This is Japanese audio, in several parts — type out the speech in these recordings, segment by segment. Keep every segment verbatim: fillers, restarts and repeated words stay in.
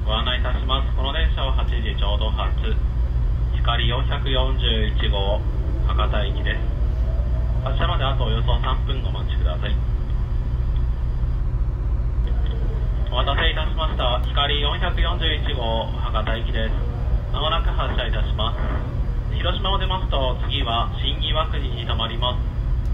ご案内いたします。この電車ははちじちょうど発、光よんひゃくよんじゅういちごう博多行きです。発車まであとおよそさんぷんお待ちください。お待たせいたしました。光よんひゃくよんじゅういちごう博多行きです。まもなく発車いたします。広島を出ますと次は新岩国に停まります。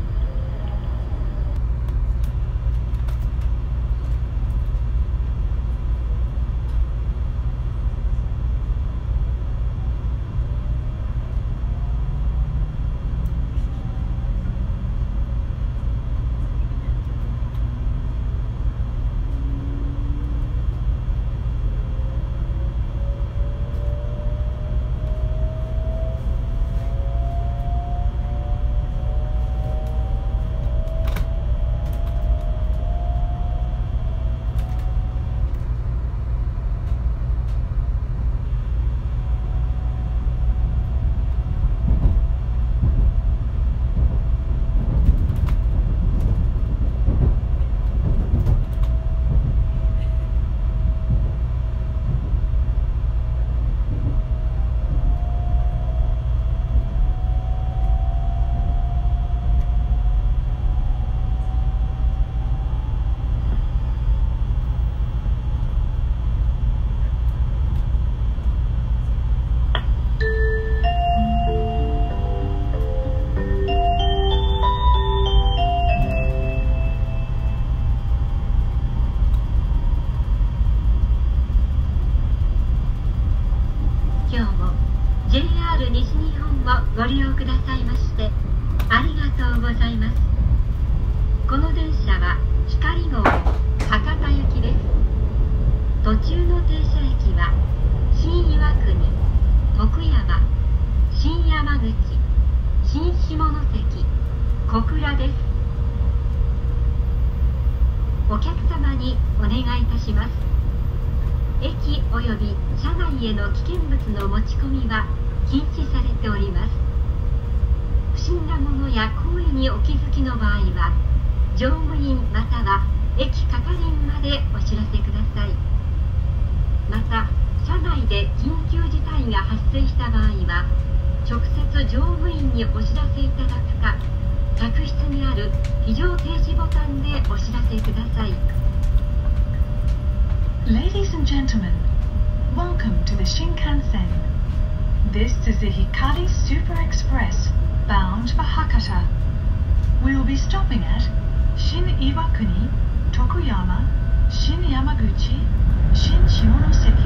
ご利用くださいましてありがとうございます。この電車は光号博多行きです。途中の停車駅は新岩国、徳山、新山口、新下関、小倉です。お客様にお願いいたします。駅及び車内への危険物の持ち込みは禁止されております。不審なものや行為にお気づきの場合は乗務員または駅係員までお知らせください。また車内で緊急事態が発生した場合は直接乗務員にお知らせいただくか、客室にある非常停止ボタンでお知らせください。 Ladies and gentlemen, welcome to the Shinkansen. This is the Hikari Super Express bound for Hakata. We will be stopping at Shin Iwakuni, Tokuyama, Shin Yamaguchi, Shin Shimonoseki.